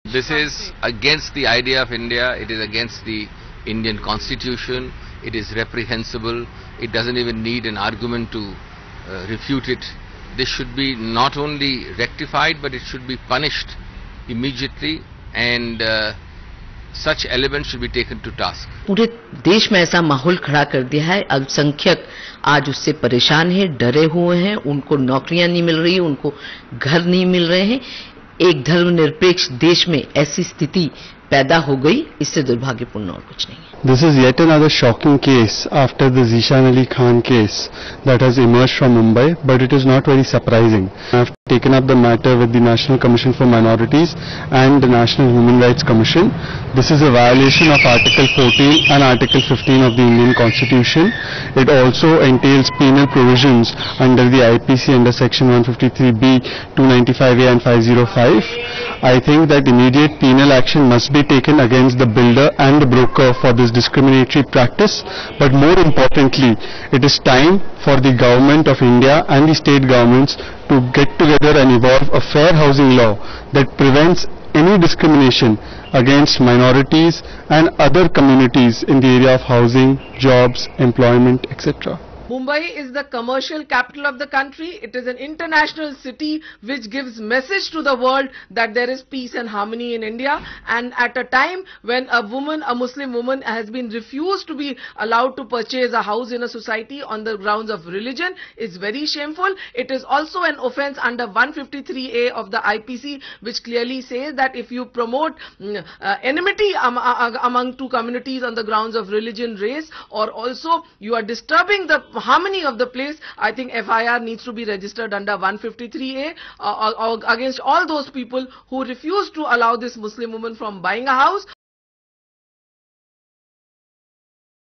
This is against the idea of India. It is against the Indian Constitution. It is reprehensible. It doesn't even need an argument to refute it. This should be not only rectified, but it should be punished immediately, and such elements should be taken to task. पूरे देश में ऐसा माहौल खड़ा कर दिया है। अल्पसंख्यक आज उससे परेशान है, डरे हुए हैं, उनको नौकरियां नहीं मिल रही, उनको घर नहीं मिल रहे हैं। एक धर्मनिरपेक्ष देश में ऐसी स्थिति पैदा हो गई, इससे दुर्भाग्यपूर्ण और कुछ नहीं है। This is yet another shocking case after the Zishan Ali Khan case that has emerged from Mumbai, but it is not very surprising. I have taken up the matter with the National Commission for Minorities and the National Human Rights Commission. This is a violation of Article 14 and Article 15 of the Indian Constitution. It also entails penal provisions under the IPC under Section 153B, 295A and 505. I think that immediate penal action must be taken against the builder and the broker for this discriminatory practice, but more importantly, it is time for the government of India and the state governments to get together and evolve a fair housing law that prevents any discrimination against minorities and other communities in the area of housing, jobs, employment, etc. Mumbai is the commercial capital of the country. It is an international city which gives message to the world that there is peace and harmony in India. And at a time when a woman, a Muslim woman, has been refused to be allowed to purchase a house in a society on the grounds of religion, is very shameful. It is also an offence under 153A of the IPC, which clearly says that if you promote enmity among two communities on the grounds of religion, race, or also you are disturbing the harmony of the place, I think FIR needs to be registered under 153A against all those people who refuse to allow this Muslim woman from buying a house